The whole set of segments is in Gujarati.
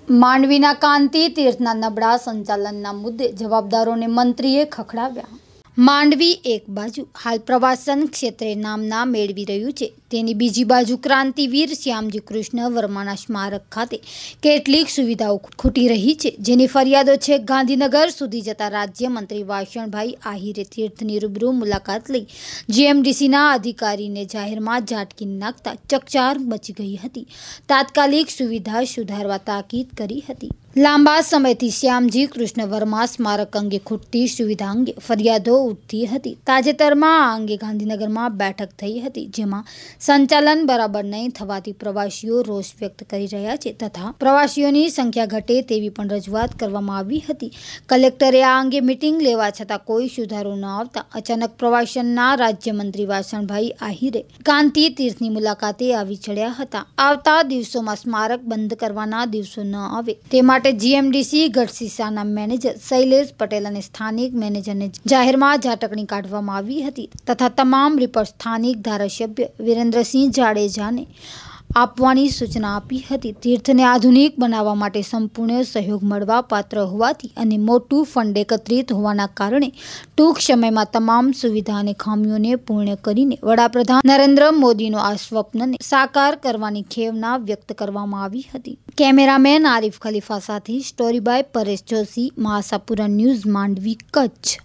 માંડવીના કાંતિ તીર્થના નબળા સંચાલનના મુદ્દે જવાબદારોને મંત્રીએ ખખડાવ્યા। માંડવી એક બાજુ હાલ પ્રવાસન ક્ષેત્રે નામના મેળવી રહ્યું છે, તેની બીજી બાજુ ક્રાંતિવીર શ્યામજી કૃષ્ણ વર્માના સ્મારક ખાતે કેટલીક સુવિધાઓ ખૂટી રહી છે, જેની ફરિયાદો છે ગાંધીનગર સુધી જતા રાજ્યમંત્રી વાસણભાઈ આહિરે તીર્થની રૂબરૂ મુલાકાત લઈ જીએમડીસીના અધિકારીને જાહેરમાં ઝાટકી નાખતા ચકચાર મચી ગઈ હતી। તાત્કાલિક સુવિધા સુધારવા તાકીદ કરી હતી। લાંબા સમયથી શ્યામજી કૃષ્ણ વર્મા સ્મારક અંગે ખૂટતી સુવિધા અંગે ફરિયાદો ઉઠતી હતી। તાજેતરમાં આ અંગે ગાંધીનગરમાં બેઠક થઈ હતી, જેમાં સંચાલન બરાબર નહીં થવાથી પ્રવાસીઓ રોષ વ્યક્ત કરી રહ્યા છે તથા પ્રવાસીઓની સંખ્યા ઘટે તેવી પણ રજૂઆત કરવામાં આવી હતી। કલેક્ટરે આ અંગે મીટિંગ લેવા છતાં કોઈ સુધારો ન આવતા અચાનક પ્રવાસનના રાજ્યમંત્રી વાસણભાઈ આહિરે કાંતિ તીર્થની મુલાકાતે આવી ચડ્યા હતા। આવતા દિવસોમાં સ્મારક બંધ કરવાના દિવસો ન આવે તે માટે જીએમડીસી ગઢસીસાના મેનેજર શૈલેષ પટેલ અને સ્થાનિક મેનેજરને જાહેરમાં ઝાટકણી કાઢવામાં આવી હતી તથા તમામ રિપોર્ટ સ્થાનિક ધારાસભ્ય વિરેન્દ્રસિંહ જાડેજાને આપવાની સૂચના આપી હતી। તીર્થને આધુનિક બનાવવા માટે સંપૂર્ણ સહયોગ મળવા પાત્ર હોવાથી અને મોટું ફંડ એકત્રિત હોવાના કારણે ટૂંક સમયમાં તમામ સુવિધા અને ખામીઓને પૂર્ણ કરીને વડાપ્રધાન નરેન્દ્ર મોદીનો આ સ્વપ્નને સાકાર કરવાની ખેવના વ્યક્ત કરવામાં આવી હતી। કેમેરામેન આરિફ ખલીફા સાથે story by Paresh Joshi, Mahasapura news, Mandvi, Kutch.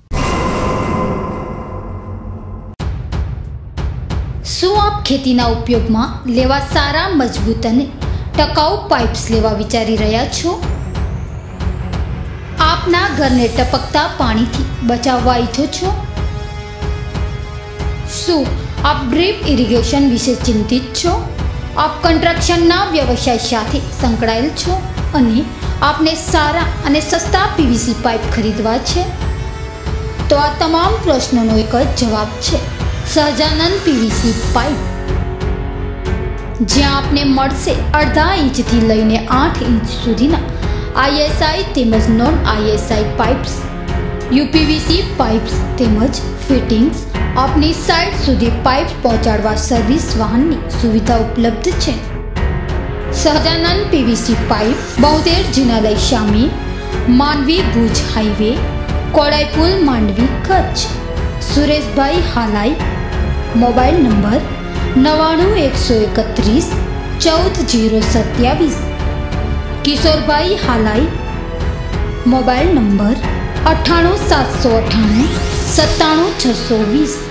શું આપ ખેતીના ઉપયોગમાં લેવા સારા, મજબૂત અને ટકાઉ પાઇપ્સ લેવા વિચારી રહ્યા છો? આપના ઘરને ટપકતા પાણીથી બચાવવા ઈચ્છો છો? શું આપ ડ્રીપ ઇરિગેશન વિશે ચિંતિત છો? આપ કન્સ્ટ્રક્શનના વ્યવસાય સાથે સંકળાયેલ છો અને આપને સારા અને સસ્તા પીવીસી પાઇપ ખરીદવા છે? તો આ તમામ પ્રશ્નોનો એક જ જવાબ છે, સહજાનંદ પીવીસી પાઇપ, જ્યાં આપને મળશે 1.5 ઇંચથી લઈને 8 ઇંચ સુધીના આઈએસઆઈ તેમજ non ISI pipes, UPVC pipes તેમજ ફિટિંગ્સ, આપની સાઇટ સુધી પાઇપ પહોંચાડવા સર્વિસ વાહનની સુવિધા ઉપલબ્ધ છે। સહજાનંદ પીવીસી પાઇપ 72 જિનાલય સામે, Mandvi Bhuj highway, Kodaipul, Mandvi, Kutch. Sureshbhai Halai, mobile number 99 131 14 027। Kishorbhai Halai, mobile number 98 798 97 620।